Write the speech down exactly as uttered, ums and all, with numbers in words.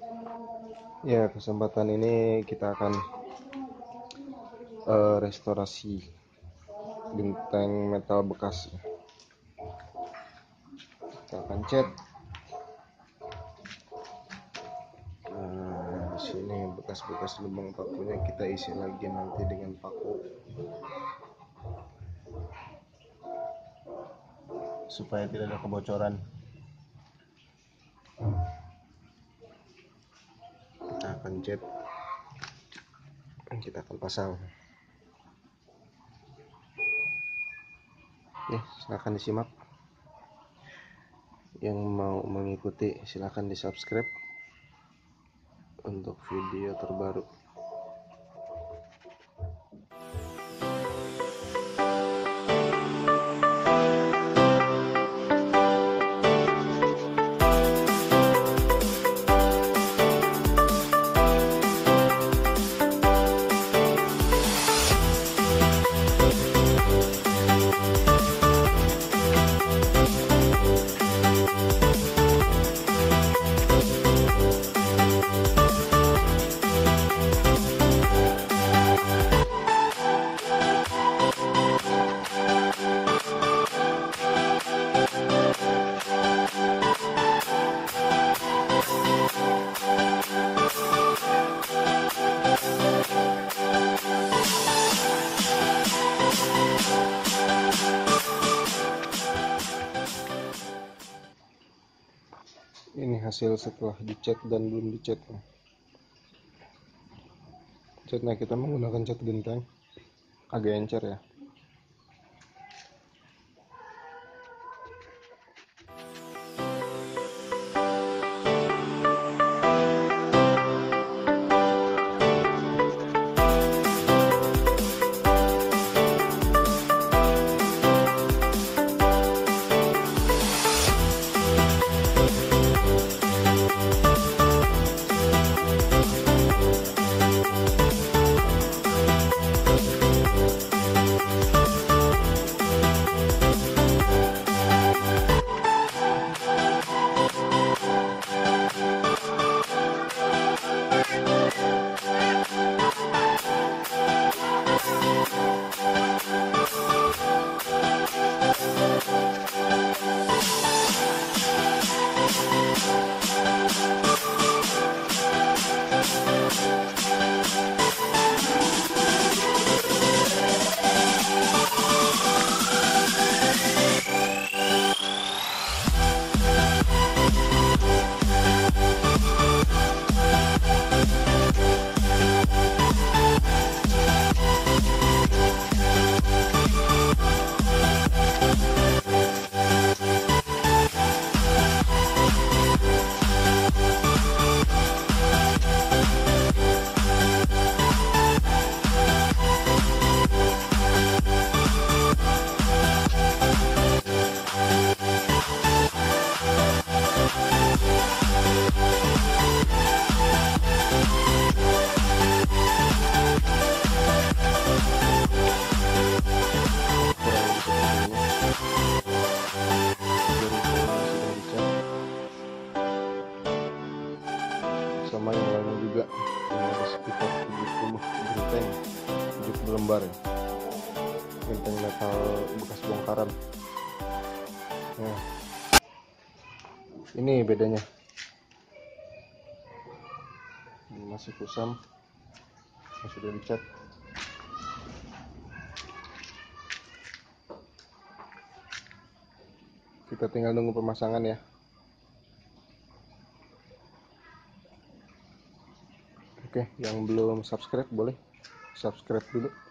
Ya, kesempatan ini kita akan uh, restorasi genteng metal bekas. Kita akan cat. Nah, di sini bekas-bekas lubang pakunya kita isi lagi nanti dengan paku supaya tidak ada kebocoran. Kita akan cat. Kita akan pasang. Ya, silahkan disimak. Yang mau mengikuti silahkan di subscribe untuk video terbaru. Ini hasil setelah dicat dan belum dicat. Catnya kita menggunakan cat genteng, agak encer ya. Sama yang lainnya juga, yang ada sekitar tujuh puluh genteng, tujuh puluh lembar ya. Genteng metal bekas bongkaran. Nah, ini bedanya. Ini masih kusam, yang sudah dicat. Kita tinggal nunggu pemasangan ya. Oke, yang belum subscribe boleh subscribe dulu.